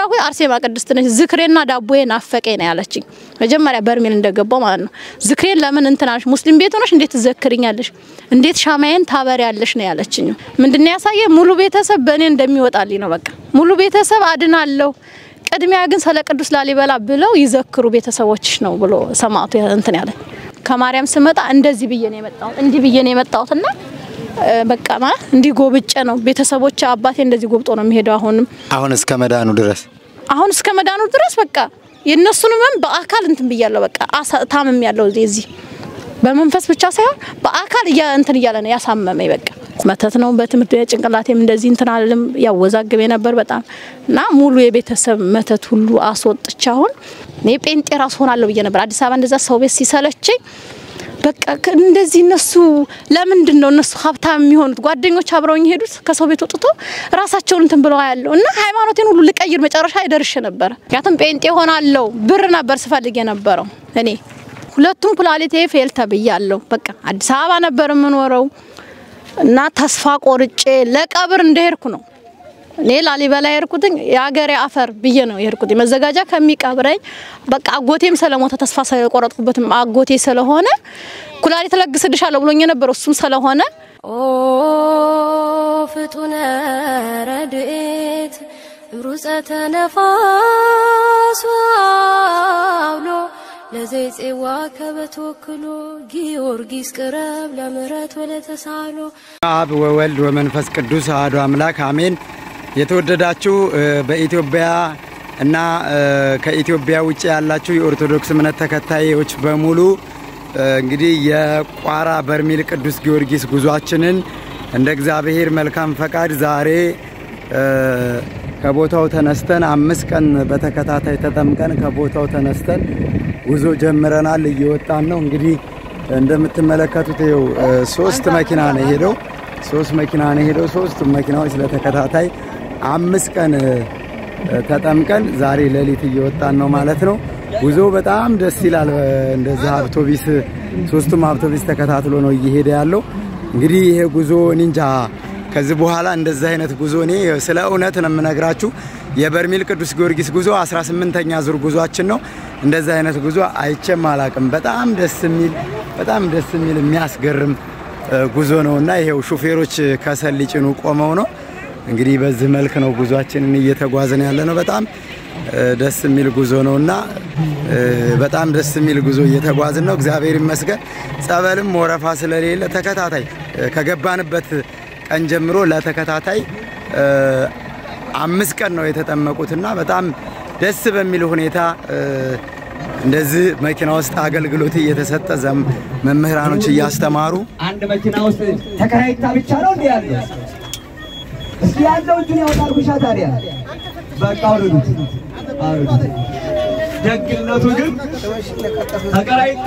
ሆይ አርሴማ ቅድስት ነሽ ዝክሬና ዳቦዬ ናፈቀኝ ነው ያለችኝ መጀመሪያ በርሜል እንደገባው ማለት ነው ዝክሬን ለምን እንትናሽ ሙስሊም ቤት ሆነሽ እንዴት ትዘክሪኛለሽ እንዴት ሻማዬን ታበሪያለሽ ነው ያለችኝ ምንድነው ያሳየ ሙሉ ቤተሰብ በእኔ እንደሚወጣልኝ ነው በቃ ሙሉ ቤተሰብ አድናለሁ ቅድሚያ ግን ስለ ቅዱስ ላሊበላ ብለው ይዘክሩ ቤተሰቦችሽ ነው ብሎ ሰማቱ እንትን ያለ ከማርያም ስመጣ እንደዚህ ብዬ ነው የመጣው እንዲ ብዬ ነው የመጣውትና በቃ ማለት እንዲ ጎብጬ ነው ቤተሰቦች አባቴ እንደዚህ ጎብጦ ነው የሚሄደው አሁን እስከ መዳኑ ድረስ በቃ የነሱንም በአካል እንትን ብያለሁ በቃ ታምም ያለው እዚህ በመንፈስ ብቻ ሳይሆን በአካል እንትን ይያለ ነው ያሳመመኝ በቃ መተት ነው በትምርት ጭንቅላቴም እንደዚህ እንትን አለም ያወዛግበ ነበር በጣም እና ሙሉ የቤተሰብ መተት ሁሉ አስወጥቻውን እኔ ጴንጤ ራስ ሆናለሁ ብዬ ነበር አዲስ አበባ እንደዛ ሰው ቤት ሲሰለችኝ በቃ እንደዚህ እነሱ ለምንድን ነው እነሱ ሀብታም የሚሆኑት ጓደኞች አብረውኝ ሄዱት ከሰው ቤት ወጥቶ ራሳቸውን እንትን ብለው ያለው እና ሃይማኖቴን ሁሉ ልቀይር መጨረሻ አይደርሽ ነበር ያተም ጴንጤ ሆናለሁ ብር ነበር ስፈልግ የነበረው እኔ ሁለቱም ኩላሊቴ ፌል ተብያለሁ በቃ አዲስ አበባ ነበር ምንወረው እና ተስፋ ቆርጬ ለቀብር እንደሄድኩ ነው እኔ ላሊበላ የሄድኩትኝ ያገሬ አፈር ብዬ ነው የሄድኩትኝ መዘጋጃ ከሚቀብረኝ በቃ አጎቴም ሰለሞተ ተስፋ ሳይቆረጥኩበትም አጎቴ ስለሆነ ኩላሊት ለግስልሻለሁ ብሎኝ ነበር እሱም ስለሆነ ኦ ፍጡነ ረድኤት ሩፀተ ነፋስ አውሎ ለዘይጼዋ ከበተወክሎ ጊዮርጊስ ቅረብ ለምሕረት ወለተሳሎ አብ ወወልድ ወመንፈስ ቅዱስ አሐዱ አምላክ አሜን የተወደዳችሁ በኢትዮጵያ እና ከኢትዮጵያ ውጪ ያላችሁ የኦርቶዶክስ እምነት ተከታዮች በሙሉ እንግዲህ የቋራ በርሜል ቅዱስ ጊዮርጊስ ጉዟችንን እንደ እግዚአብሔር መልካም ፈቃድ ዛሬ ከቦታው ተነስተን 5 ቀን በተከታታይ ተጠምቀን ከቦታው ተነስተን ጉዞ ጀምረናል እየወጣን ነው እንግዲህ እንደምትመለከቱት ይኸው 3 መኪና ነው ሄደው 3 መኪናዎች ለተከታታይ 5 ቀን ተጠምቀን ዛሬ ሌሊት እየወጣን ነው ማለት ነው ጉዞ በጣም ደስ ይላል እንደዛ አውቶቡስ 3ቱም አውቶቡስ ተከታትሎ ነው እየሄደ ያለው እንግዲህ ይሄ ጉዞ እንጃ ከዚህ በኋላ እንደዛ አይነት ጉዞ እኔ ስለ እውነት ነው የምነግራችሁ የበርሜል ቅዱስ ጊዮርጊስ ጉዞ 18ኛ ዙር ጉዟችን ነው እንደዛ አይነት ጉዞ አይቼም አላቅም በጣም ደስ የሚል የሚያስገርም ጉዞ ነውና ይሄው ሹፌሮች ከሰል ሊጭኑ ቆመው ነው እንግዲህ በዚህ መልኩ ነው ጉዟችንን እየተጓዘን ያለነው በጣም ደስ የሚል ጉዞ ነውና በጣም ደስ የሚል ጉዞ እየተጓዝን ነው እግዚአብሔር ይመስገን ጸበልም ወረፋ ስለሌለ ተከታታይ ከገባንበት ቀን ጀምሮ ለተከታታይ 5 ቀን ነው የተጠመቁትና በጣም ደስ በሚል ሁኔታ እንደዚህ መኪና ውስጥ አገልግሎት እየተሰጠ መምህራኖች እያስተማሩ አንድ መኪና ውስጥ ተከራይታ ብቻ ነው እንዴ ያለው እስኪ ያለው እጁን ያወጣል ጉሻ ታዲያ በቃ አውርዱት ደግነቱ ግን ተከራይታ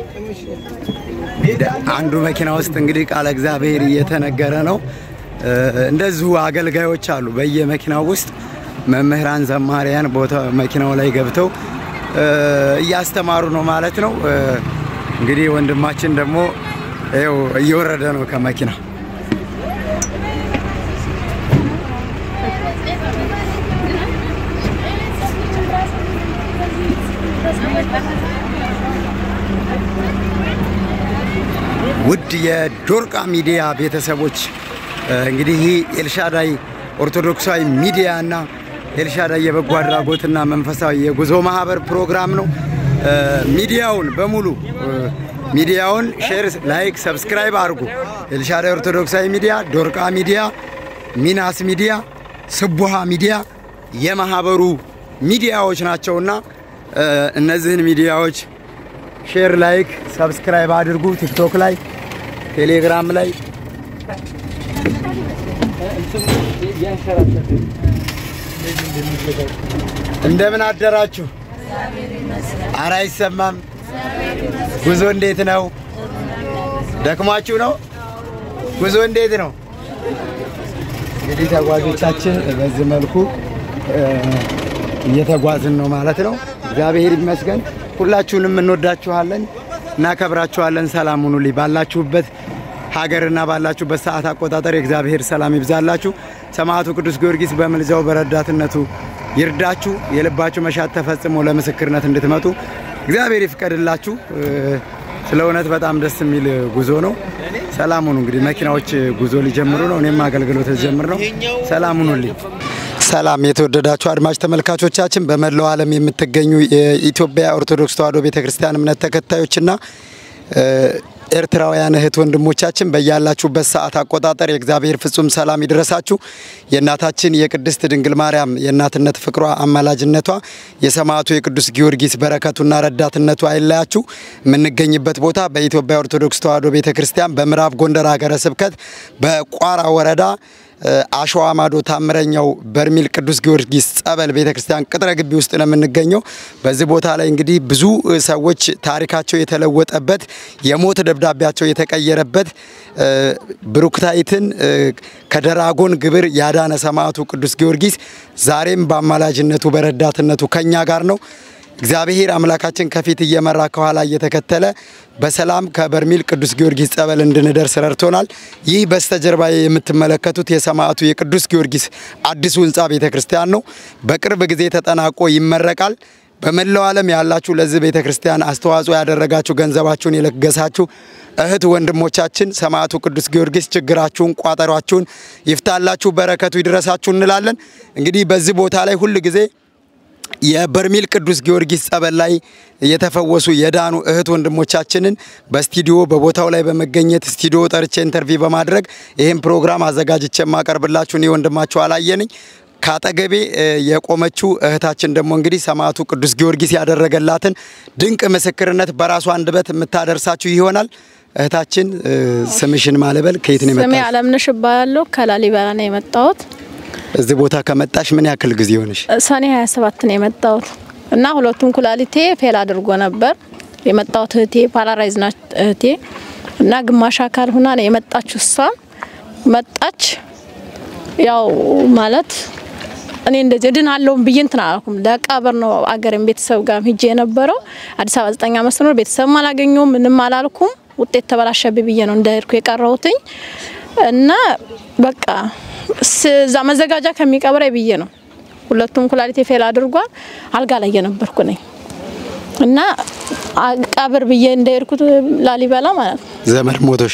አንዱ መኪና ውስጥ እንግዲህ ቃል እግዚአብሔር እየተነገረ ነው እንደዚሁ አገልጋዮች አሉ በየመኪናው ውስጥ መምህራን ዘማሪያን ቦታ መኪናው ላይ ገብተው እያስተማሩ ነው ማለት ነው እንግዲህ ወንድማችን ደግሞ ይኸው እየወረደ ነው ከመኪና ውድ የዶርቃ ሚዲያ ቤተሰቦች እንግዲህ ኤልሻዳይ ኦርቶዶክሳዊ ሚዲያና ኤልሻዳይ የበጎ አድራጎትና መንፈሳዊ የጉዞ ማህበር ፕሮግራም ነው ሚዲያውን በሙሉ ሚዲያውን ሼር ላይክ ሰብስክራይብ አድርጉ ኤልሻዳይ ኦርቶዶክሳዊ ሚዲያ ዶርቃ ሚዲያ ሚናስ ሚዲያ ስቡሃ ሚዲያ የማህበሩ ሚዲያዎች ናቸውና እነዚህን ሚዲያዎች ሼር ላይክ ሰብስክራይብ አድርጉ ቲክቶክ ላይ ቴሌግራም ላይ እንደምን አደራችሁ አራ ይሰማም ጉዞ እንዴት ነው ደክማችሁ ነው ጉዞ እንዴት ነው እንግዲህ ተጓዦቻችን በዚህ መልኩ እየተጓዝን ነው ማለት ነው እግዚአብሔር ይመስገን ሁላችሁንም እንወዳችኋለን እና ከብራችኋለን ሰላም ሁኑልኝ ባላችሁበት ሀገርና ባላችሁበት ሰዓት አቆጣጠር እግዚአብሔር ሰላም ይብዛላችሁ ሰማዕቱ ቅዱስ ጊዮርጊስ በመልጃው በረዳትነቱ ይርዳችሁ የልባችሁ መሻት ተፈጽሞ ለምስክርነት እንድትመጡ እግዚአብሔር ይፍቀድላችሁ ስለእውነት በጣም ደስ የሚል ጉዞ ነው ሰላም ሁኑ እንግዲህ መኪናዎች ጉዞ ሊጀምሩ ነው እኔም አገልግሎት ልጀምር ነው ሰላም ሁኑልኝ ሰላም የተወደዳችሁ አድማጭ ተመልካቾቻችን በመላው ዓለም የምትገኙ የኢትዮጵያ ኦርቶዶክስ ተዋሕዶ ቤተክርስቲያን እምነት ተከታዮችና ኤርትራውያን እህት ወንድሞቻችን በእያላችሁበት ሰዓት አቆጣጠር የእግዚአብሔር ፍጹም ሰላም ይድረሳችሁ የእናታችን የቅድስት ድንግል ማርያም የእናትነት ፍቅሯ አማላጅነቷ የሰማዕቱ የቅዱስ ጊዮርጊስ በረከቱና ረዳትነቱ አይለያችሁ የምንገኝበት ቦታ በኢትዮጵያ ኦርቶዶክስ ተዋሕዶ ቤተክርስቲያን በምዕራብ ጎንደር ሀገረ ስብከት በቋራ ወረዳ አሸዋ ማዶ ታምረኛው በርሜል ቅዱስ ጊዮርጊስ ጸበል ቤተክርስቲያን ቅጥረ ግቢ ውስጥ ነው የምንገኘው በዚህ ቦታ ላይ እንግዲህ ብዙ ሰዎች ታሪካቸው የተለወጠበት የሞት ደብዳቤያቸው የተቀየረበት ብሩክታይትን ከደራጎን ግብር ያዳነ ሰማዕቱ ቅዱስ ጊዮርጊስ ዛሬም በአማላጅነቱ በረዳትነቱ ከኛ ጋር ነው እግዚአብሔር አምላካችን ከፊት እየመራ ከኋላ እየተከተለ በሰላም ከበርሜል ቅዱስ ጊዮርጊስ ጸበል እንድንደርስ ረድቶናል ይህ በስተጀርባ የምትመለከቱት የሰማዕቱ የቅዱስ ጊዮርጊስ አዲሱ ህንጻ ቤተክርስቲያን ነው በቅርብ ጊዜ ተጠናቆ ይመረቃል በመላው ዓለም ያላችሁ ለዚህ ቤተክርስቲያን አስተዋጽኦ ያደረጋችሁ ገንዘባችሁን የለገሳችሁ እህት ወንድሞቻችን ሰማዕቱ ቅዱስ ጊዮርጊስ ችግራችሁን ቋጠሯችሁን ይፍታላችሁ በረከቱ ይድረሳችሁ እንላለን እንግዲህ በዚህ ቦታ ላይ ሁሉ ጊዜ የበርሜል ቅዱስ ጊዮርጊስ ጸበል ላይ የተፈወሱ የዳኑ እህት ወንድሞቻችንን በስቱዲዮ በቦታው ላይ በመገኘት ስቱዲዮ ጠርቼ ኢንተርቪው በማድረግ ይሄን ፕሮግራም አዘጋጅቼ ማቀርብላችሁ ነው ወንድማችሁ አላየነኝ ካጠገቤ የቆመችው እህታችን ደግሞ እንግዲህ ሰማዕቱ ቅዱስ ጊዮርጊስ ያደረገላትን ድንቅ ምስክርነት በራሷ አንደበት የምታደርሳችሁ ይሆናል እህታችን ስምሽን ማለበል ከየት ነው የመጣው ስሜ አለምነሽ ባያለው ከላሊበላ ነው የመጣሁት እዚህ ቦታ ከመጣሽ ምን ያክል ጊዜ ሆነሽ ሰኔ 27 ነው የመጣሁት እና ሁለቱም ኩላሊቴ ፌል አድርጎ ነበር የመጣሁት እህቴ ፓራላይዝ ናት እህቴ እና ግማሽ አካል ሆና ነው የመጣችው እሷ መጣች ያው ማለት እኔ እንደዚህ ድናለሁ ብዬንትና አልኩም ለቀብር ነው አገሬም ቤተሰብ ጋር ሄጄ የነበረው አዲስ አበባ 9 ዓመት ነው ቤተሰብ አላገኘው ምንም አላልኩም ውጤት ተበላሸብኝ ብዬ ነው እንደሄድኩ የቀረውትኝ እና በቃ እዛ መዘጋጃ ከሚቀብረኝ ብዬ ነው ሁለቱም ኩላሊቴ ፌል አድርጓል አልጋ ላይ የነበርኩ ነኝ እና ቀብር ብዬ እንደሄድኩት ላሊበላ ማለት ዘመድ ሞቶሽ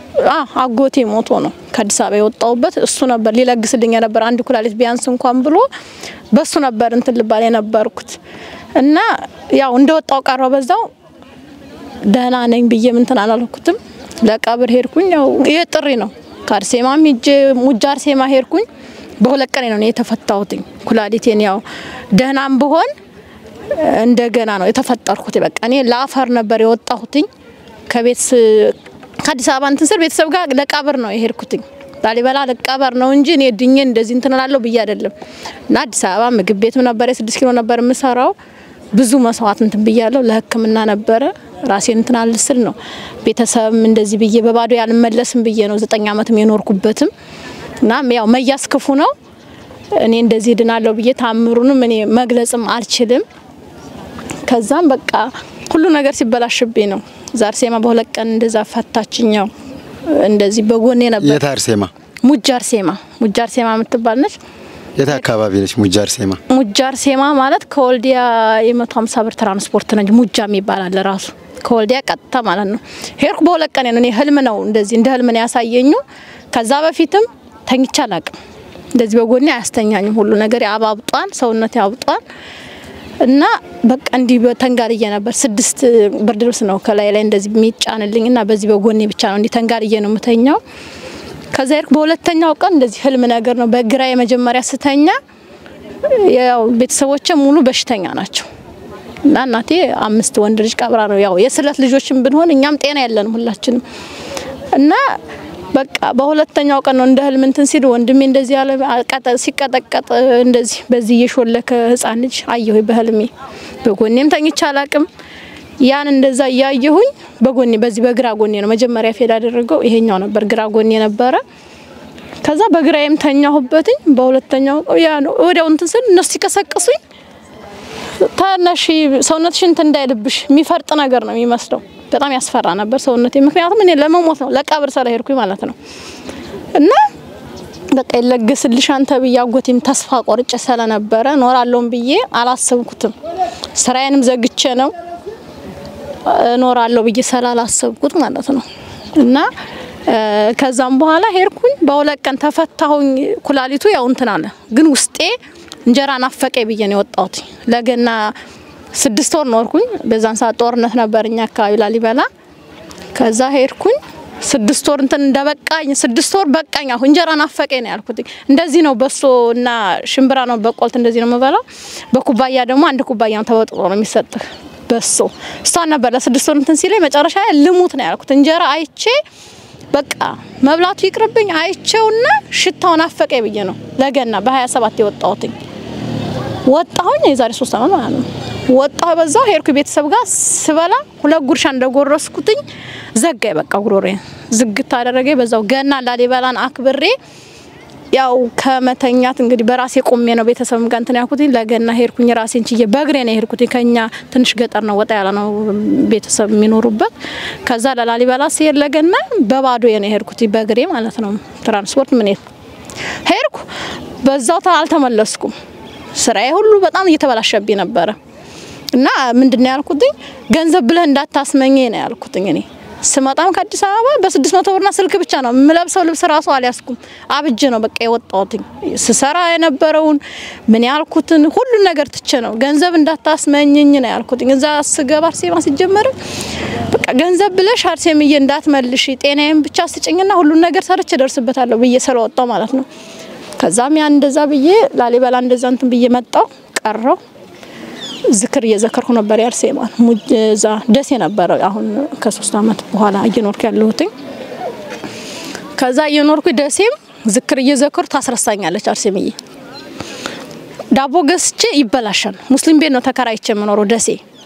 አጎቴ ሞቶ ነው ከአዲስ አበባ የወጣውበት እሱ ነበር ሊለግስልኝ ነበር አንድ ኩላሊት ቢያንስ እንኳን ብሎ በሱ ነበር እንትን ልባል የነበርኩት እና ያው እንደወጣው ቀረው በዛው ደህና ነኝ ብዬ እንትን አላልኩትም ለቀብር ሄድኩኝ ያው የጥሪ ነው ካርሴማም ሂጄ ሙጃር ሴማ ሄድኩኝ በሁለት ቀን ነው የተፈታሁትኝ ኩላሊቴን ያው ደህናም በሆን እንደገና ነው የተፈጠርኩት በቃ እኔ ለአፈር ነበር የወጣሁትኝ ከቤት ከአዲስ አበባ እንትን ስር ቤተሰብ ጋር ለቀብር ነው የሄድኩትኝ ላሊበላ ለቀብር ነው እንጂ እኔ ድኜ እንደዚህ እንትን አላለሁ ብዬ አይደለም እና አዲስ አበባ ምግብ ቤትም ነበር 6 ኪሎ ነበር የምሰራው ብዙ መስዋዕት እንትን ብያለሁ ለህክምና ነበር ራሴን እንትን አልስል ነው ቤተሰብ እንደዚህ ብዬ በባዶ ያልመለስም ብዬ ነው 9 ዓመትም የኖርኩበትም እና ያው መያስከፉ ነው እኔ እንደዚህ ድናለሁ ብዬ ታምሩንም እኔ መግለጽም አልችልም ከዛም በቃ ሁሉ ነገር ሲበላሽብኝ ነው ዛርሴማ በሁለት ቀን እንደዛ ፈታችኛው እንደዚህ በጎኔ ነበር የታርሴማ ሙጃር ሴማ የምትባል ነች የታ አካባቢ ነች ሙጃር ሴማ ማለት ከወልዲያ የ150 ብር ትራንስፖርት ነች ሙጃ የሚባል ራሱ ከወልዲያ ቀጥታ ማለት ነው ሄርኩ በሁለት ቀን እኔ ህልም ነው እንደዚህ እንደ ህልም ነው ያሳየኙ ከዛ በፊትም ተኝቻላቅ እንደዚህ በጎኔ አያስተኛኝም ሁሉ ነገር ያባብጧል ሰውነት ያባብጧል እና በቃ እንዲ በተንጋልየ ነበር 6 ብርድ ልብስ ነው ከላይ ላይ እንደዚህ የሚጫንልኝና በዚህ በጎኔ ብቻ ነው እንዲ ተንጋልየ ነው መተኛው ከዛ ሄርኩ በሁለተኛው ቀን እንደዚህ ህልም ነገር ነው በግራ የመጀመሪያ ስተኛ ያው ቤተሰቦቼ ሙሉ በሽተኛ ናቸው እና እናቴ 5 ወንድ ልጅ ቀብራ ነው ያው የስለት ልጆችም ብንሆን እኛም ጤና ያለንም ሁላችንም እና በቃ በሁለተኛው ቀን ነው እንደ ህልም እንትን ሲል ወንድሜ እንደዚህ ያለ ሲቀጠቀጥ እንደዚህ በዚህ የሾለከ ህፃን ልጅ አየሁ በህልሜ በጎኔም ተኝቻላቅም ያን እንደዛ ያየሁኝ በጎኔ በዚህ በግራ ጎኔ ነው መጀመሪያ ፌል አደረገው ይሄኛው ነበር ግራ ጎኔ ነበር ከዛ በግራዬም ተኛሁበትኝ በሁለተኛው ያ ነው ወዲያው እንትን ስል እነሱ ሲቀሰቅሱኝ ታናሽ ሰውነትሽ እንትን እንዳይልብሽ የሚፈርጥ ነገር ነው የሚመስለው በጣም ያስፈራ ነበር ሰውነቴ ምክንያቱም እኔ ለመሞት ነው ለቀብር ስለሄድኩኝ ማለት ነው እና በቃ ይለገስልሽ አንተ ብያጎቴም ተስፋ ቆርጬ ስለነበረ ኖራለሁም ብዬ አላሰብኩትም ስራዬንም ዘግቼ ነው ኖራለሁ ብዬ ስላላሰብኩት ማለት ነው እና ከዛም በኋላ ሄርኩኝ በሁለት ቀን ተፈታሁኝ ኩላሊቱ ያው እንትን አለ ግን ውስጤ እንጀራ ናፈቀኝ ብዬ ነው ወጣሁት ለገና 6 ወር ኖርኩኝ በዛን ሰዓት ጦርነት ነበርኛ አካባቢ ላሊበላ ከዛ ሄርኩኝ 6 ወር እንትን እንደበቃኝ 6 ወር በቃኝ አሁን እንጀራ ናፈቀኝ ነው ያልኩት እንደዚህ ነው በሶና ሽምብራ ነው በቆልት እንደዚህ ነው መበላው በኩባያ ደግሞ አንድ ኩባያ ተወጥሮ ነው የሚሰጥህ በሶ እሷ ነበር ለ6 ወር እንትን ሲለኝ መጨረሻ ልሙት ነው ያልኩት እንጀራ አይቼ በቃ መብላቱ ይቅርብኝ አይቼውና ሽታው ናፈቀኝ ብዬ ነው ለገና በ27 የወጣሁትኝ ወጣሁኝ የዛሬ 3 አመት ማለት ነው ወጣሁ በዛው ሄርኩ ቤተሰብ ጋር ስበላ ሁለት ጉርሻ እንደጎረስኩትኝ ዘጋይ በቃ ጉሮሬ ዝግት አደረገኝ በዛው ገና ላሊበላን አክብሬ ያው ከመተኛት እንግዲህ በራሴ ቆሜ ነው ቤተሰብም ጋር እንትን ያልኩትኝ ለገና ሄርኩኝ ራሴን ችዬ በእግሬ ነው ሄርኩትኝ ከኛ ትንሽ ገጠር ነው ወጣ ያለ ነው ቤተሰብ የሚኖሩበት ከዛ ለላሊበላ ሲሄድ ለገና በባዶ የኔ ሄርኩትኝ በእግሬ ማለት ነው ትራንስፖርት ምን ሄርኩ በዛው አልተመለስኩም ስራዬ ሁሉ በጣም እየተበላሸብኝ ነበር እና ምንድነው ያልኩትኝ ገንዘብ ብለህ እንዳታስመኘ ነው ያልኩትኝ እኔ ስመጣም ከአዲስ አበባ በ600 ብርና ስልክ ብቻ ነው ምለብሰው ልብስ ራሱ አልያስኩም አብጄ ነው በቃ የወጣሁትኝ ስሰራ የነበረውን ምን ያልኩትን ሁሉ ነገር ትቼ ነው ገንዘብ እንዳታስመኘኝ ነው ያልኩትኝ እዛ ስገባ አርሴማ ሲጀመር በቃ ገንዘብ ብለሽ አርሴምዬ እንዳትመልሽ ጤናዬን ብቻ ስጭኝና ሁሉ ነገር ሰርቼ ደርስበታለሁ ብዬ ስለወጣው ማለት ነው ከዛም ያን እንደዛ ብዬ ላሊበላ እንደዛ እንትን ብዬ መጣው ቀረው ዝክር እየዘከርኩ ነበር ያርሴማ ሙዛ ደሴ ነበር አሁን ከ3 አመት በኋላ እየኖርኩ ያለሁት ከዛ እየኖርኩ ደሴም ዝክር እየዘከርኩ ታስረሳኛለች አርሴምዬ ዳቦ ገስቼ ይበላሻል ሙስሊም ቤት ነው ተከራይቼ መኖር ደሴ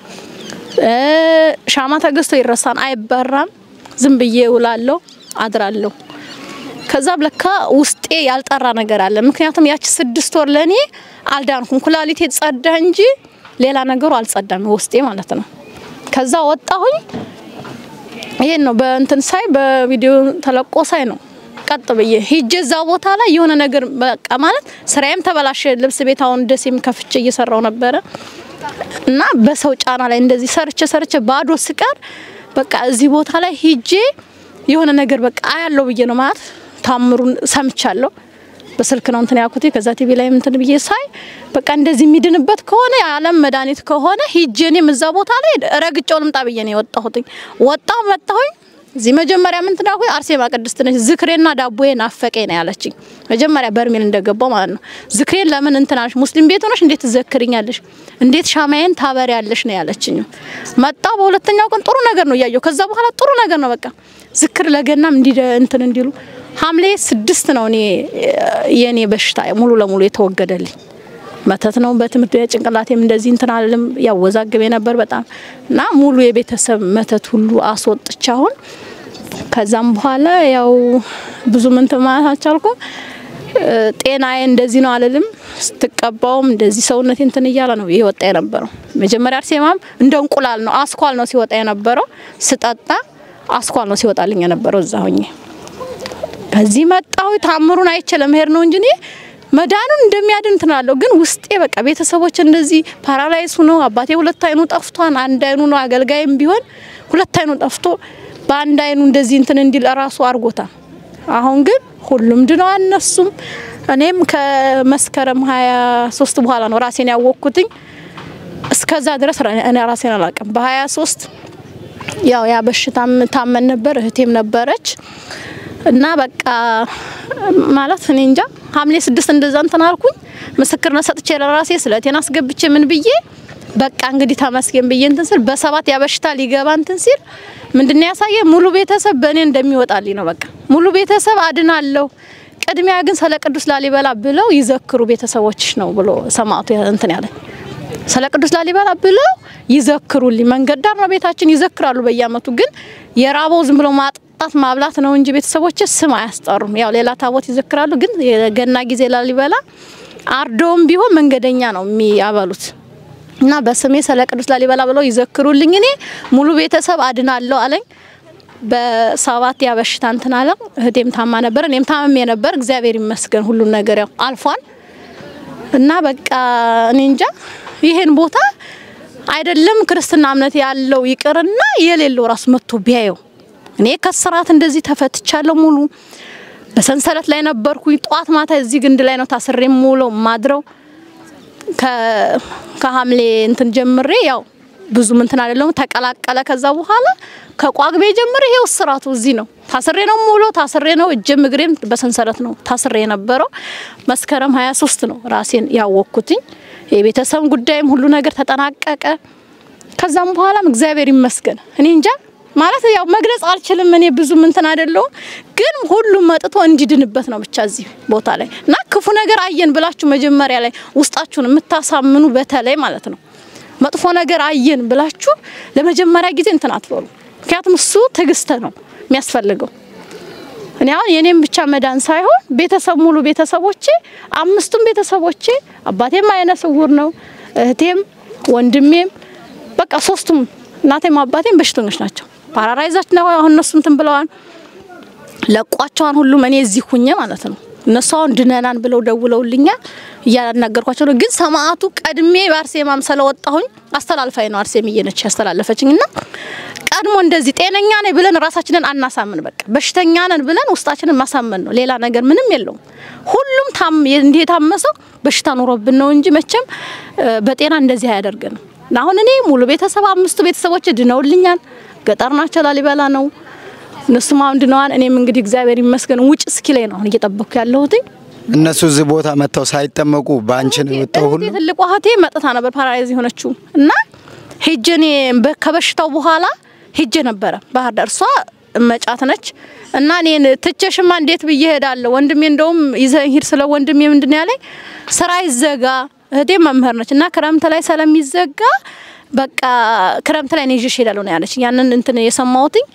ሻማ ተገዝቶ ይረሳን አይበራም ዝም ብዬ ውላለሁ አድራለሁ ከዛ ብለካ ውስጤ ያልጠራ ነገር አለ ምክንያቱም ያቺ 6 ወር ለኔ አልዳንኩም ኩላሊቴ ጸዳ እንጂ ሌላ ነገሩ አልጸዳም ውስጤ ማለት ነው ከዛ ወጣሁኝ ይሄን ነው በእንትን ሳይ በቪዲዮ ተለቆሳይ ነው ቀጥ በየ ሂጀዛ ቦታ ላይ የሆነ ነገር በቃ ማለት ስራዬም ተበላሽ ልብስ ቤታውን ደሴም ከፍቼ እየሰራው ነበር እና በሰው ጫና ላይ እንደዚህ ሰርቼ ባዶ ስቀር በቃ እዚህ ቦታ ላይ ሂጄ የሆነ ነገር በቃ አያለው ብዬ ነው ማለት ታምሩን ሰምቻለሁ በስልክ ነው እንትን ያልኩት ከዛ ቲቪ ላይ እንትን ብዬ ሳይ በቃ እንደዚህ የሚድንበት ከሆነ የዓለም መድኃኒት ከሆነ ሂጄኔም እዛ ቦታ ላይ ረግጬው ልምጣ ብዬ ነው የወጣሁት ወጣሁ መጣሁኝ እዚህ መጀመሪያ ምን ተናኩ አርሴማ ቅድስት ነች ዝክሬና ዳቦዬ ናፈቀኝ ነው ያለችኝ መጀመሪያ በርሜል እንደገባው ማለት ነው ዝክሬን ለምን እንትናሽ ሙስሊም ቤት ሆነሽ እንዴት ትዘክሪኛለሽ እንዴት ሻማዬን ታበሪያለሽ ነው ያለችኝ መጣው በሁለተኛው ቀን ጥሩ ነገር ነው ያየው ከዛ በኋላ ጥሩ ነገር ነው በቃ ዝክር ለገናም እንትን እንዲሉ ሐምሌ 6 ነው እኔ የኔ በሽታ ሙሉ ለሙሉ የተወገደልኝ መተት ነው በትምርት ጭንቅላቴም እንደዚህ እንትን አለም ያወዛግበ ነበር በጣም እና ሙሉ የቤተሰብ መተት ሁሉ አስወጥቻውን ከዛም በኋላ ያው ብዙ ምን ተማታቻልኩ ጤናዬ እንደዚህ ነው አለልም ስትቀባውም እንደዚህ ሰውነቴ እንትን ይያለ ነው ይወጣ የነበረው መጀመሪያ አርሴማም እንደ እንቁላል ነው አስኳል ነው ሲወጣ የነበረው ስጠጣ አስኳል ነው ሲወጣልኝ የነበረው እዛውኝ በዚህ መጣው ታምሩን አይችልም ሄር ነው እንጂ መዳኑን እንደሚያድን ተናለው ግን ውስጤ በቃ ቤተሰቦች እንደዚህ ፓራላይዝ ሆኖ አባቴ ሁለት አይኑ ጠፍቷን አንድ አይኑ ነው አገልጋይም ቢሆን ሁለት አይኑ ጠፍቶ በአንድ አይኑ እንደዚህ እንትን እንዲል ራሱ አርጎታ አሁን ግን ሁሉም ድነው አነሱም እኔም ከመስከረም 23 በኋላ ነው ራሴን ያወቅኩትኝ እስከዛ ድረስ እኔ ራሴን አላቀም በ23 ያው ያ በሽታም ታመን ነበር እህቴም ነበረች እና በቃ ማለት እኔ እንጃ ሐምሌ 6 እንደዛ እንትን አልኩኝ መስክርነት ሰጥቼ ለራሴ ስለቴን አስገብቼ ምን ብዬ በቃ እንግዲህ ተመስገን ብዬ እንትን ስል በ7 ያበሽታ ሊገባ እንትን ሲል ምንድነው ያሳየ ሙሉ ቤተሰብ በእኔ እንደሚወጣልኝ ነው በቃ ሙሉ ቤተሰብ አድናለሁ ቅድሚያ ግን ስለ ቅዱስ ላሊበላ ብለው ይዘክሩ ቤተሰቦችሽ ነው ብሎ ሰማዕቱ እንትን ያለ ስለ ቅዱስ ላሊበላ ብለው ይዘክሩልኝ መንገድ ዳር ነው ቤታችን ይዘክራሉ በየአመቱ ግን የራበው ዝም ብሎ ማጣት ማብላት ነው እንጂ ቤተሰቦች ስም አያስጠሩም ያው ሌላ ታቦት ይዘክራሉ ግን የገና ጊዜ ላሊበላ አርዶም ቢሆን መንገደኛ ነው የሚያበሉት እና በስሜ ስለ ቅዱስ ላሊበላ ብለው ይዘክሩልኝ እኔ ሙሉ ቤተሰብ አድናለሁ አለኝ በሰባት ያበሽታ እንትን አለ እህቴም ታማ ነበር እኔም ታመም ነበር እግዚአብሔር ይመስገን ሁሉ ነገር ያው አልፏል እና በቃ እኔ እንጃ ይሄን ቦታ አይደለም ክርስትና እምነት ያለው ይቅርና የሌለው ራስ መጥቶ ቢያየው እኔ ከስራት እንደዚህ ተፈትቻለሁ ሙሉ በሰንሰለት ላይ ነበርኩኝ ጧት ማታ እዚህ ግንድ ላይ ነው ታስሬ ሙሉ ማድረው ከሐምሌ እንትን ጀምሬ ያው ብዙ እንትን አይደለም ተቀላቀለ ከዛ በኋላ ከቋግቤ ጀምሬ ይሄው ስራቱ እዚህ ነው ታስሬ ነው ሙሉ ታስሬ ነው እጅም እግሬም በሰንሰለት ነው ታስሬ የነበረው መስከረም 23 ነው ራሴን ያወቅኩትኝ የቤተሰብ ጉዳይም ሁሉ ነገር ተጠናቀቀ ከዛም በኋላም እግዚአብሔር ይመስገን እኔ እንጃ ማለት ያው መግለጽ አልችልም እኔ ብዙ እንትን አይደለም ግን ሁሉ መጥቶ እንዲድንበት ነው ብቻ እዚህ ቦታ ላይ እና ክፉ ነገር አየን ብላችሁ መጀመሪያ ላይ ውስጣችሁን የምታሳምኑ በተለይ ማለት ነው መጥፎ ነገር አየን ብላችሁ ለመጀመሪያ ጊዜ እንትን አትበሉ ምክንያቱም እሱ ትግስት ነው የሚያስፈልገው እኔ አሁን የኔም ብቻ መዳን ሳይሆን ቤተሰብ ሙሉ ቤተሰቦቼ አምስቱም ቤተሰቦቼ አባቴም አይነ ስውር ነው እህቴም ወንድሜም በቃ ሶስቱም እናቴም አባቴም በሽተኞች ናቸው ፓራላይዛች ነው አሁን እነሱ እንትን ብለዋል ለቋቸዋን ሁሉ እኔ እዚህ ሁኜ ማለት ነው እነሱ አሁን ድነናን ብለው ደውለውልኛል ያናገርኳቸው ነው ግን ሰማዓቱ ቀድሜ ባርሴማም ስለወጣሁኝ አስተላልፋይ ነው አርሴምዬ ነች ያስተላለፈችኝና ቀድሞ እንደዚህ ጤነኛ ነኝ ብለን ራሳችንን አናሳምን በቃ በሽተኛ ነን ብለን ውስጣችንን ማሳመን ነው ሌላ ነገር ምንም የለውም ሁሉም እንደታመሰው በሽታ ኖሮብን ነው እንጂ መቼም በጤና እንደዚህ አያደርገንም አሁን እኔ ሙሉ ቤተሰብ አምስቱ ቤተሰቦች ድነውልኛል ገጠርናቸው ላሊበላ ነው እነሱ ማን ድነዋን እኔም እንግዲህ እግዚአብሔር ይመስገን ውጭ እስኪ ላይ ነው እየተጠበኩ ያለሁት እነሱ እዚህ ቦታ መተው ሳይጠመቁ ባንቺ ነው ወጣው ሁሉ ትልቁ እህቴ መጥታ ነበር ፓራላይዝ ሆነችው እና ሄጀኔ በከበሽታው በኋላ ሄጀ ነበር ባህር ዳር እሷ መጫት ነች እና እኔን ትቸሽማ እንዴት ብዬ ሄዳለሁ ወንድሜ እንደውም ይዘን ሂድ ስለ ወንድሜ ምንድነው ያለኝ ስራ ይዘጋ እህቴ መምህር ነች እና ክረምት ላይ ሰለም ይዘጋ በቃ ክረምት ላይ ነይሽ ሄዳለሁ ነው ያለች ያንን እንትን የሰማሁትኝ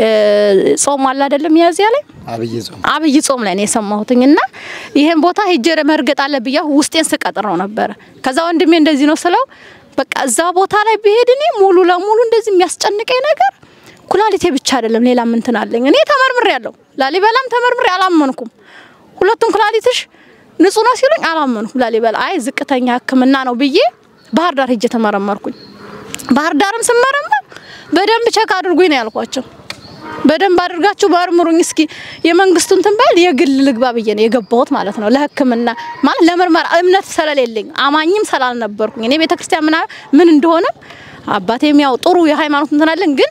ጾም አለ አይደለም ያዚያ ላይ አብይ ጾም ላይ ነው የሰማሁትኝና ይሄን ቦታ ሄጀ መርገጥ አለብያ ውስጤን ስቀጥረው ነበር ከዛ ወንድሜ እንደዚህ ነው ስለው በቃ እዛ ቦታ ላይ በሄድ እኔ ሙሉ ለሙሉ እንደዚህ የሚያስጨንቀኝ ነገር ኩላሊቴ ብቻ አይደለም ሌላ ምን እንትን አለኝ እኔ ተመርምሬ ያለው ላሊበላም ተመርምሬ አላመንኩም ሁለቱም ኩላሊትሽ ንጹህ ነው ሲሉኝ አላመንኩም ላሊበላ አይ ዝቅተኛ ህክምና ነው ብዬ ባህር ዳር ሄጀ ተመረመርኩኝ ባህር ዳርም ስመረመር በደንብ ቸክ አድርጉኝ ነው ያልኳቸው በደንብ አድርጋችሁ ባርምሩኝ እስኪ የመንግስቱን ተንባል የግል ልግባ ብዬ ነው የገባሁት ማለት ነው ለህክምና ማለት ለምርመራ እምነት ስለሌለኝ አማኝም ስላልነበርኩኝ እኔ ቤተክርስቲያን ምን እንደሆነ አባቴም ያው ጥሩ የሃይማኖት እንትን አለን ግን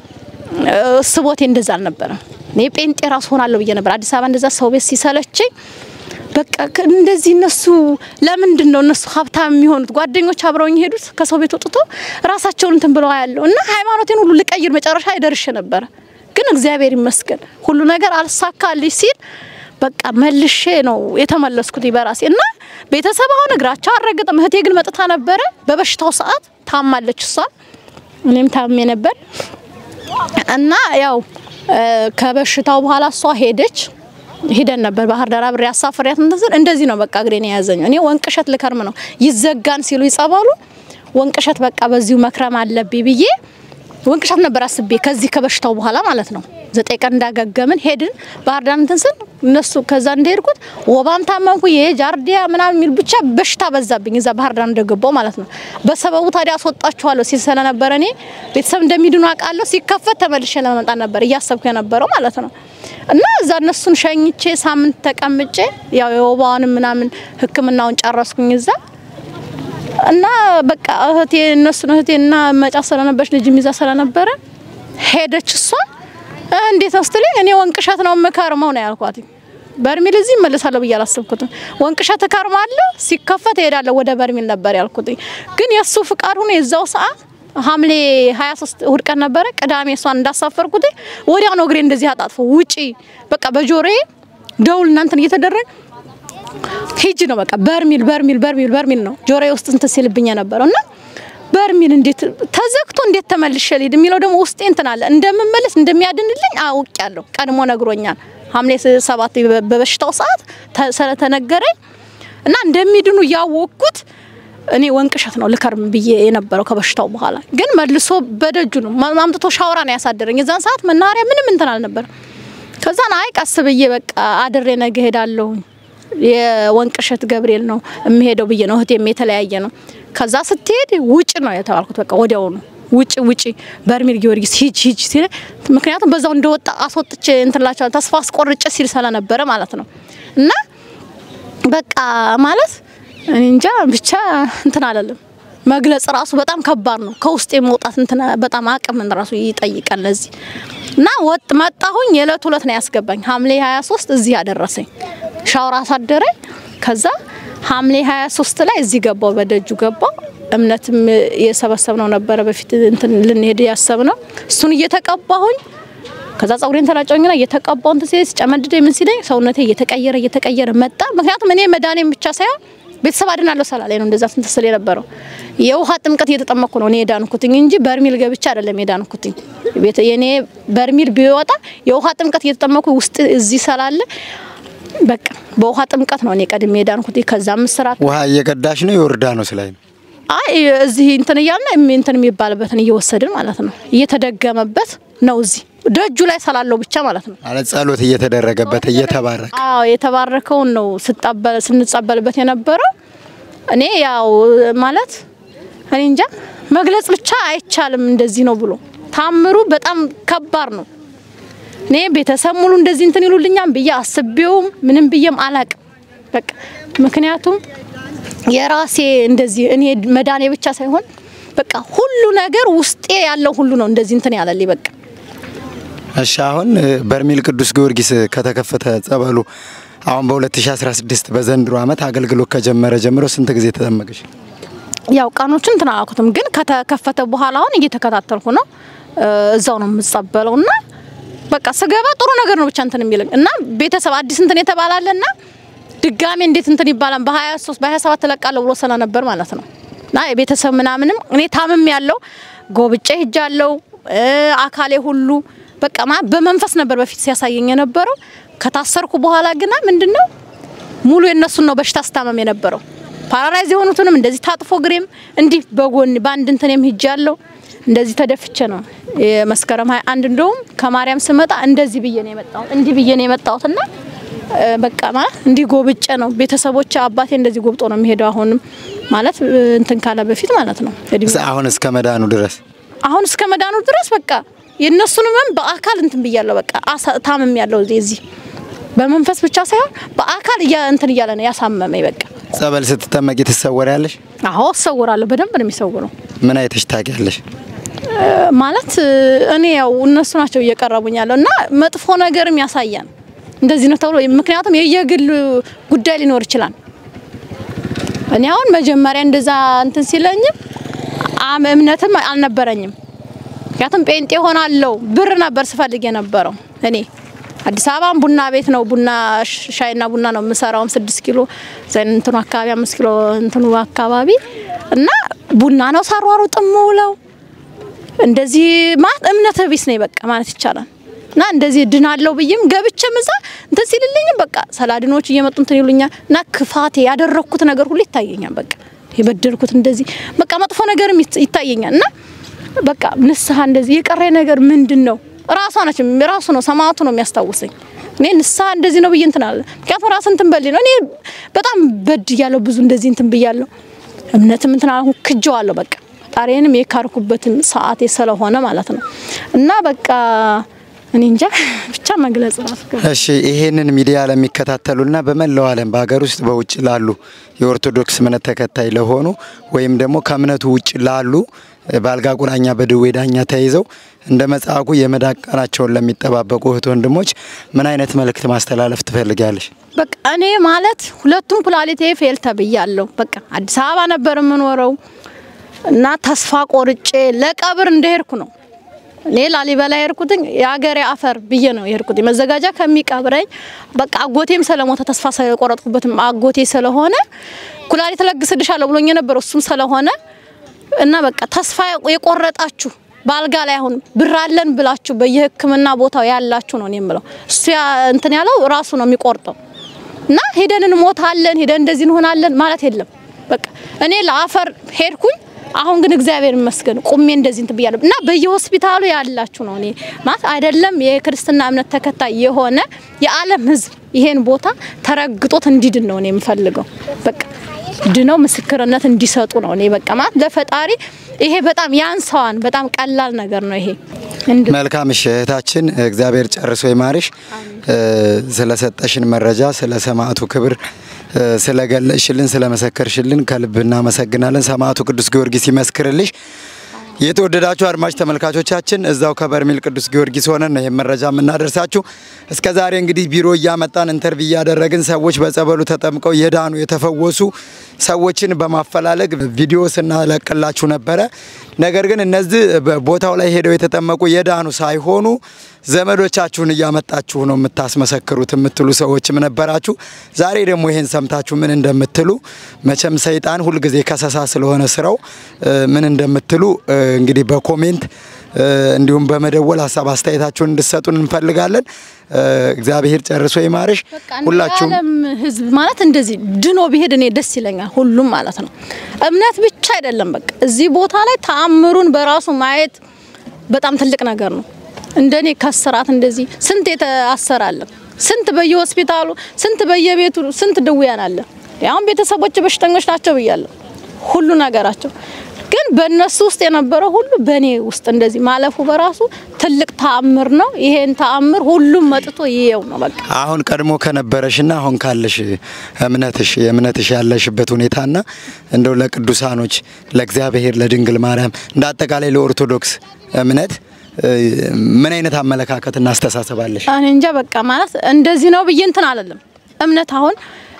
ስቦቴ እንደዛ አልነበረም እኔ ጴንጤ ራስ ሆናለሁ ብዬ ነበር አዲስ አበባ እንደዛ ሰው ቤት ሲሰለችኝ በቃ እንደዚህ እነሱ ለምንድን ነው እነሱ ሀብታም የሚሆኑት ጓደኞች አብረውኝ ሄዱት ከሰው ቤት ወጥቶ ራሳቸውን እንትን ብለው ያለው እና ሃይማኖቴን ሁሉ ልቀይር መጨረሻ ይደርሽ ነበር ግን እግዚአብሔር ይመስገን ሁሉ ነገር አልሳካልኝ ሲል በቃ መልሼ ነው የተመለስኩት በራሴ እና ቤተሰብ አሁን እግራቸው አረጋግጠም እህቴ ግን መጥታ ነበር በበሽታው ሰዓት ታማለች እሷ እኔም ታምሜ ነበር እና ያው ከበሽታው በኋላ እሷ ሄደች ሄደን ነበር ባህር ዳር አብሬ አሳፍሪያት እንደዚህ ነው በቃ እግሬን ያዘኝ እኔ ወንቅሸት ልከርም ነው ይዘጋን ሲሉ ይጻባሉ ወንቅሸት በቃ በዚሁ መክረም አለብኝ ብዬ ወንቅሸት ነበር አስቤ ከዚህ ከበሽታው በኋላ ማለት ነው 9 ቀን እንዳገገምን ሄድን ባህር ዳር እንትን እነሱ ከዛ እንደሄድኩት ወባም ታመምኩ የጃርዲያ ምናምን ሚል ብቻ በሽታ በዛብኝ እዛ ባህር ዳር እንደገባው ማለት ነው በሰበቡ ታዲያ አስወጣችኋለሁ ሲሰለ ነበር እኔ ቤተሰብ እንደሚድኑ አቃለሁ ሲከፈት ተመልሼ ለመምጣት ነበር እያሰብኩ የነበረው ማለት ነው እና እዛ እነሱን ሸኝቼ ሳምንት ተቀምጬ ያው የወባውን ምናምን ህክምናውን ጨረስኩኝ እዛ እና በቃ እህቴ እህቴና መጫት ስለነበርሽ ልጅም ይዛ ስለነበረ ሄደች እሷ እንዴት አስተለኝ እኔ ወንቅሸት ነው መከርመው ነው ያልኳት በርሚል እዚህ መልሳለሁ ብዬ አላሰብኩትም ወንቅሸት ተከርማለሁ ሲከፈት ሄዳለሁ ወደ በርሚል ነበር ያልኩት ግን የሱ ፍቃድ ሆነ የዛው ሰዓት ሐምሌ 23 እሁድ ቀን ነበር ቅዳሜ እሷን እንዳሳፈርኩት ወዲያው ነው እግሬ እንደዚህ አጣጥፎ ውጪ በቃ በጆሮዬ ደውል እናንተን እየተደረገ ሂጂ ነው በቃ በርሚል ነው ጆሮዬ ውስጥ እንትን ሲልብኝ ነበርና በርሚል እንዴት ተዘክቶ እንዴት ተመልሼ ልሂድ የሚለው ደግሞ ውስጤ እንትን አለ እንደምመለስ እንደሚያድንልኝ አውቄያለሁ ቀድሞ ነግሮኛል ሐምሌ 7 በበሽታው ሰዓት ስለተነገረኝ እና እንደሚድኑ ያወቅኩት እኔ ወንቅሸት ነው ልከርም ብዬ የነበረው ከበሽታው በኋላ ግን መልሶ በደጁ ነው ማምጥቶ ሻውራ ነው ያሳደረኝ የዛን ሰዓት መናሪያ ምንም እንትን አልነበር ከዛን አይ ቀስ ብዬ በቃ አድሬ ነገ ሄዳለሁ የወንቅሸት ገብርኤል ነው እምሄደው ብዬ ነው እህቴም የተለያየ ነው ከዛ ስትሄድ ውጭ ነው የተባልኩት በቃ ወዲያው ነው ውጭ በርሜል ጊዮርጊስ ሂጅ ሲል ምክንያቱም በዛው እንደወጣ አስወጥቼ እንትላቻው ተስፋ አስቆርጬ ሲል ስለነበረ ማለት ነው እና በቃ ማለት እንጃ ብቻ እንትን አይደለም መግለጽ ራሱ በጣም ከባድ ነው ከውስጥ የመውጣት እንትን በጣም አቅም ራሱ ይጠይቃል ለዚህ እና ወጥ መጣሁኝ የዕለት ሁለት ነው ያስገባኝ ሐምሌ 23 እዚህ ያደረሰኝ ሻውራ አሳደረኝ ከዛ ሐምሌ 23 ላይ እዚህ ገባው በደጁ ገባው እምነትም የሰበሰብነው ነበር በፊት እንትን ልንሄድ ያሰብነው እሱን እየተቀባሁኝ ከዛ ጸውሬን ተላጨውኝና እየተቀባው እንትን ሲጨመድደ ምን ሲለኝ ሰውነቴ እየተቀየረ መጣ ምክንያቱም እኔ መዳኔም ብቻ ሳይሆን ቤተሰብ አድናለሁ ሰላሌ ነው እንደዛ ስንተሰለ የነበረው የውሃ ጥምቀት እየተጠመኩ ነው እኔ ዳንኩትኝ እንጂ በርሚል ገብቻ አይደለም የዳንኩትኝ ቤተ የኔ በርሚል ቢወጣ የውሃ ጥምቀት እየተጠመኩ ውስጥ እዚህ ሰላለ በቃ በውሃ ጥምቀት ነው እኔ ቀድሜ ዳንኩትኝ ከዛ ምስራት ውሃ እየቀዳሽ ነው ዮርዳኖስ ላይ ነው አይ እዚህ እንትን ያልና እንትን የሚባልበትን እየወሰድን ማለት ነው እየተደገመበት ነው እዚህ ደጁ ላይ ሰላለው ብቻ ማለት ነው ማለት ጸሎት እየተደረገበት እየተባረከ አዎ የተባረከው ነው ስንጸበልበት የነበረው እኔ ያው ማለት እኔ እንጃ መግለጽ ብቻ አይቻልም እንደዚህ ነው ብሎ ታምሩ በጣም ከባድ ነው እኔ ቤተሰብ ሙሉ እንደዚህ እንትን ይሉልኛል ብዬ አስቤው ምንም ብዬም አላቅ በቃ ምክንያቱም የራሴ እንደዚህ እኔ መዳኔ ብቻ ሳይሆን በቃ ሁሉ ነገር ውስጤ ያለው ሁሉ ነው እንደዚህ እንትን ያለልኝ በቃ እሺ አሁን በርሜል ቅዱስ ጊዮርጊስ ከተከፈተ ጸበሉ አሁን በ2016 በዘንድሮ አመት አገልግሎት ከጀመረ ጀምሮ ስንት ጊዜ ተጠመቀሽ ያው ቃኖችን ተናአኩትም ግን ከተከፈተ በኋላ አሁን እየተከታተልኩ ነው እዛው ነው የምጸበለውና በቃ ስገባ ጥሩ ነገር ነው ብቻ እንትን የሚልኝ እና ቤተሰብ አዲስ እንትን የተባላለና ድጋሜ እንዴት እንትን ይባላል በ23 በ27 ተለቃለው ብሎ ሰላ ነበር ማለት ነው እና ቤተሰብ ምናምንም እኔ ታምም ያለው ጎብጬ ሄጃለው አካሌ ሁሉ በቃ በመንፈስ ነበር በፊት ሲያሳየኝ የነበረው ከታሰርኩ በኋላ ግና ምንድነው ሙሉ የነሱን ነው በሽታ አስተማመም የነበረው ፓራላይዝ የሆኑትንም እንደዚህ ታጥፎ ግሬም እንዲ በጎን ባንድ እንትንም ሄጃለው እንደዚህ ተደፍቼ ነው የመስከረም 21 እንደውም ከማርያም ስመጣ እንደዚህ ብዬ ነው የመጣው እንዲህ ብዬ ነው የመጣውትና በቃ ማለት እንዲ ጎብጬ ነው ቤተሰቦች አባቴ እንደዚህ ጎብጦ ነው የሚሄደው አሁንም ማለት እንትን ካለ በፊት ማለት ነው አሁን እስከ መዳኑ ድረስ በቃ የነሱንም በአካል እንትን ብያለሁ በቃ ታምም ያለው እዚህ በመንፈስ ብቻ ሳይሆን በአካል እንትን ይያለ ነው ያሳመመኝ በቃ ጸበል ስትጠመቂ ትሰወራለሽ አዎ ሰወራለሁ በደንብ ነው የሚሰወረው ምን አይተሽ ታውቂያለሽ ማለት እኔ ያው እነሱ ናቸው እየቀረቡኛለው እና መጥፎ ነገርም ያሳያል እንደዚህ ነው ተብሎ ምክንያቱም የየግል ጉዳይ ሊኖር ይችላል እኔ አሁን መጀመሪያ እንደዛ እንትን ሲለኝ እምነትም አልነበረኝም ምክንያቱም ጴንጤ ሆናለው ብር ነበር ስፈልግ የነበረው እኔ አዲስ አበባ ቡና ቤት ነው ቡና ሻይና ቡና ነው የምሰራው 6 ኪሎ ዘንንቱን አካባቢ 5 ኪሎ እንትኑ አካባቢ እና ቡና ነው ሳሯሩ ጥሙለው እንደዚህ ማለት እምነት ቢስ ነው በቃ ማለት ይቻላል እና እንደዚህ ድናለው ብዬም ገብቼም እዛ እንትን ሲልልኝ በቃ ሰላዲኖች እየመጡ እንትን ይሉኛል እና ክፋቴ ያደረኩት ነገር ሁሉ ይታየኛል በቃ የበደልኩት እንደዚህ በቃ መጥፎ ነገርም ይታየኛል እና በቃ ንስሐ እንደዚህ የቀረ ነገር ምንድነው ራሱ ነው ሰማዕቱ ነው የሚያስታውሰኝ እኔ ንስሐ እንደዚህ ነው ብዬ እንትን አለ ምክንያቱም ራስ እንትን በል ነው እኔ በጣም በድያለሁ ብዙ እንደዚህ እንትን ብያለሁ እምነትም እንትን አሁን ክጀዋለሁ በቃ ጣሪያንም የካርኩበትን ሰዓት ስለሆነ ማለት ነው እና በቃ እኔ እንጃ ብቻ መግለጽ ራስ እሺ ይሄንን ሚዲያ ለሚከታተሉና በመላው ዓለም በአገር ውስጥ በውጭ ላሉ የኦርቶዶክስ እምነት ተከታይ ለሆኑ ወይም ደግሞ ከእምነቱ ውጭ ላሉ ባልጋ ቁራኛ በድዌ ዳኛ ተይዘው እንደ መጻጉ የመዳቀናቸውን ለሚጠባበቁ እህት ወንድሞች ምን አይነት መልእክት ማስተላለፍ ትፈልጋለሽ በቃ እኔ ማለት ሁለቱም ኩላሊቴ ፌል ተብያለሁ በቃ አዲስ አበባ ነበር የምኖረው እና ተስፋ ቆርጬ ለቀብር እንደሄድኩ ነው እኔ ላሊበላ ሄድኩኝ ያገሬ አፈር ብዬ ነው ሄድኩኝ መዘጋጃ ከሚቀብረኝ በቃ አጎቴም ሰለሞተ ተስፋ ሳይቆረጥኩበትም አጎቴ ስለሆነ ኩላሊት ለግስልሻለሁ ብሎኝ ነበር እሱም ስለሆነ እና በቃ ተስፋ የቆረጣችሁ ባልጋ ላይ አሁን ብራለን ብላችሁ በየህክምና ቦታው ያላችሁ ነው እኔምለው እሱ እንትን ያለው ራሱ ነው የሚቆርጠው እና ሄደን እንሞታለን ሄደን እንደዚህ እንሆናለን ማለት የለም በቃ እኔ ለአፈር ሄድኩኝ አሁን ግን እግዚአብሔር ይመስገን ቁሜ እንደዚህ እንት ብያለሁ እና በየሆስፒታሉ ያላችሁ ነው እኔ ማለት አይደለም የክርስትና እምነት ተከታይ የሆነ የዓለም ህዝብ ይሄን ቦታ ተረግጦት እንዲድን ነው እኔ የምፈልገው በቃ ድነው ምስክርነት እንዲሰጡ ነው እኔ በቃ ማለት ለፈጣሪ ይሄ በጣም ያንሳዋን በጣም ቀላል ነገር ነው ይሄ መልካም እህታችን እግዚአብሔር ጨርሶ ይማርሽ ስለሰጠሽን መረጃ ስለ ሰማዕቱ ክብር ስለገለሽልን ስለመሰከርሽልን ከልብና መሰግናለን ሰማዕቱ ቅዱስ ጊዮርጊስ ይመስክርልሽ የተወደዳችሁ አድማጭ ተመልካቾቻችን እዛው ከበርሜል ቅዱስ ጊዮርጊስ ሆነን ነው የመረጃ ምናደርሳችሁ እስከዛሬ እንግዲህ ቢሮ ያመጣን ኢንተርቪው ያደረግን ሰዎች በጸበሉ ተጠምቀው የዳኑ የተፈወሱ ሰዎችን በማፈላለግ ቪዲዮ ስናለቅላችሁ ነበር ነገር ግን እነዚህ ቦታው ላይ ሄደው የተጠመቁ የዳኑ ሳይሆኑ ዘመዶቻችሁን ያመጣችሁ ነው የምታስመሰክሩት የምትሉ ሰዎችም ነበራችሁ ዛሬ ደግሞ ይሄን ሰምታችሁ ምን እንደምትሉ መቼም ሰይጣን ሁሉ ጊዜ ከሰሳ ስለሆነ ስራው ምን እንደምትሉ እንግዲህ በኮሜንት እንዲሁም በመደወል ሐሳብ አስተያየታችሁን እንድትሰጡን እንፈልጋለን እግዚአብሔር ጨርሶ ይማርሽ ሁላችሁም ህዝብ ማለት እንደዚህ ድኖ ቢሄድ እኔ ደስ ይለኛል ሁሉም ማለት ነው እምነት ብቻ አይደለም በቃ እዚህ ቦታ ላይ ተአምሩን በራሱ ማየት በጣም ትልቅ ነገር ነው እንደኔ ከስራት እንደዚህ ስንት የተአሰራለ ስንት በየሆስፒታሉ ስንት በየቤቱ ስንት ደውያን አለ ያም ቤተሰቦች በሽተኞች ናቸው ብያለሁ ሁሉ ነገራቸው ግን በእነሱ ውስጥ የነበረው ሁሉ በኔ ውስጥ እንደዚህ ማለፉ በራሱ ትልቅ ተአምር ነው ይሄን ተአምር ሁሉም መጥቶ ይየው ነው በቃ አሁን ቀድሞ ከነበረሽና አሁን ካለሽ እምነትሽ ያለሽበት ሁኔታና እንደው ለቅዱሳኖች ለእግዚአብሔር ለድንግል ማርያም እንዳጠቃላይ ለኦርቶዶክስ እምነት ምን አይነት አመለካከትና አስተሳሰባለሽ እኔ እንጃ በቃ ማለት እንደዚህ ነው ብዬ እንትን አይደለም እምነት አሁን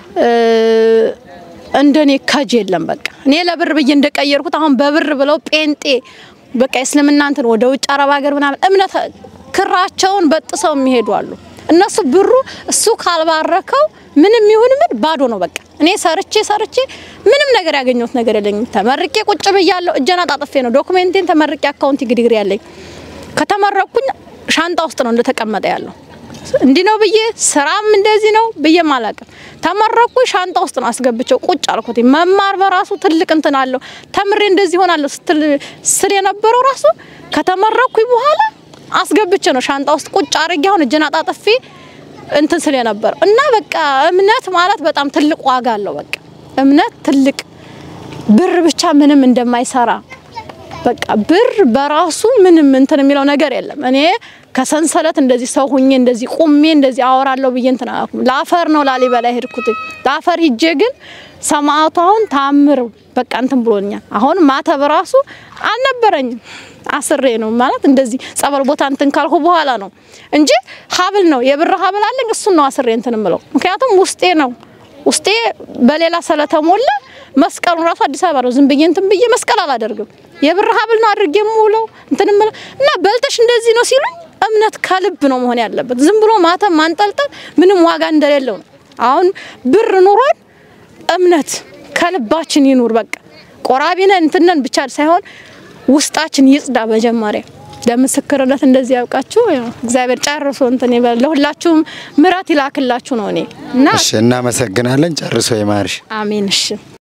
እንደኔ ካጅ የለም በቃ እኔ ለብር ብዬ እንደቀየርኩት አሁን በብር ብለው ጴንጤ በቃ እስልምና እንትን ወደ ውጭ አረብ ሀገር ምናምን እምነት ክራቸውን በጥሰው የሚሄዱ አሉ እነሱ ብሩ እሱ ካልባረከው ምንም ይሁን ምን ባዶ ነው በቃ እኔ ሰርቼ ምንም ነገር ያገኘሁት ነገር የለኝም ተመርቄ ቁጭ ብያለሁ እጀና ጣጥፌ ነው ዶክመንቴን ተመርቄ አካውንቲንግ ዲግሪ ያለኝ ከተመረኩኝ ሻንጣ ውስጥ ነው እንደተቀመጠ ያለው እንዲህ ነው ብዬ ስራም እንደዚህ ነው ብዬ ማላቀም ተመረኩ ሻንጣ ውስጥ ነው አስገብቸው ቁጭ አልኩት መማር በራሱ ትልቅ እንትን አለው ተምሬ እንደዚህ ሆናለሁ ስለ የነበረው ራሱ ከተመረኩኝ በኋላ አስገብቼ ነው ሻንጣ ውስጥ ቁጭ አርጌ አሁን እጀና ጣጥፌ እንትን ስለ የነበረው እና በቃ እምነት ማለት በጣም ትልቅ ዋጋ አለው በቃ እምነት ትልቅ ብር ብቻ ምንም እንደማይሰራ በቃ ብር በራሱ ምንም እንትን የሚለው ነገር የለም እኔ ከሰንሰለት እንደዚህ ሰው ሁኜ እንደዚህ ቁሜ እንደዚህ አወራለሁ ብዬ እንትን አላልኩም ለአፈር ነው ላሊበላ ሄድኩት ለአፈር ሂጄ ግን ሰማዕቱ አሁን ታምሩ በቃ እንትን ብሎኛል አሁን ማተብ ራሱ አልነበረኝም አስሬ ነው ማለት እንደዚህ ጸበል ቦታ እንትን ካልኩ በኋላ ነው እንጂ ሀብል ነው የብር ሀብል አለኝ እሱ ነው አስሬ እንትን ምለው ምክንያቱም ውስጤ በሌላ ሰለተሞላ መስቀሉ ራሱ አዲስ አበባ ነው ዝም ብዬ እንትን ብዬ መስቀል አላደርግም የብር ሀብል ነው አድርጌ ሙለው እንትን ምለው እና በልተሽ እንደዚህ ነው ሲሉኝ እምነት ከልብ ነው መሆን ያለበት ዝም ብሎ ማተም ማንጠልጠል ምንም ዋጋ እንደሌለው ነው አሁን ብር ኑሮን እምነት ከልባችን ይኑር በቃ ቆራቢነ እንትነን ብቻ ሳይሆን ውስጣችን ይጽዳ በመጀመሪያ ለምስክርነት እንደዚህ ያውቃችሁ እግዚአብሔር ጨርሶ እንትን ይበል ለሁላችሁም ምራት ይላክላችሁ ነው እኔ እና እሺ እናመሰግናለን ጨርሶ ይማርሽ አሜን እሺ